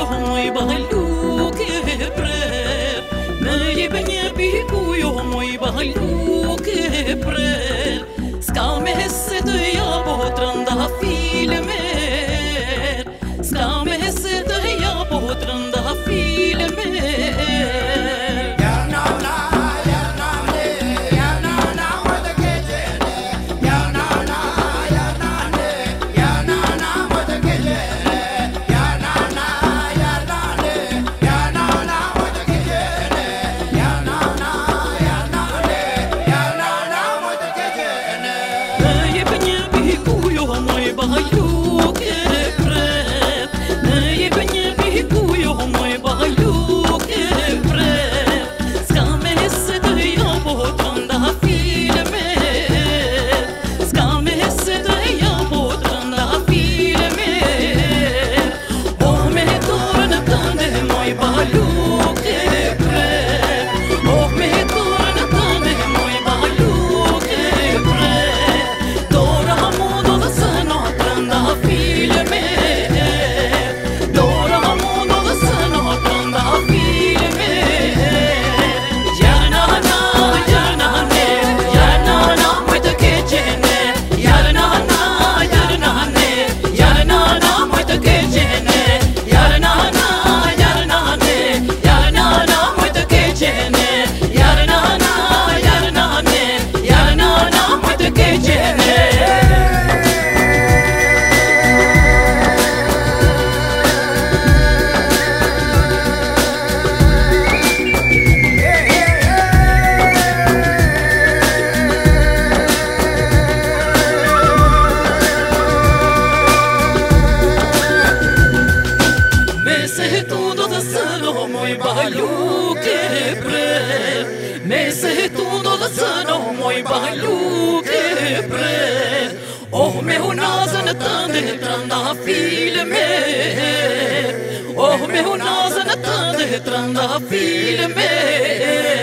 moi balu ke pre me benye biku yo moi balu ke pre ska me se de ya botranda filmer ska me se de ya botranda filmer Me se tudo da sano moi balu que pre Oh me hunazan tande tranda filme Oh me hunazan tande tranda filme